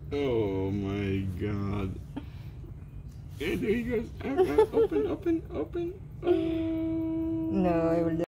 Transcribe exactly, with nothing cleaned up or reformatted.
Oh my god. And there he goes. Uh, uh, open, open, open. Oh. No, I will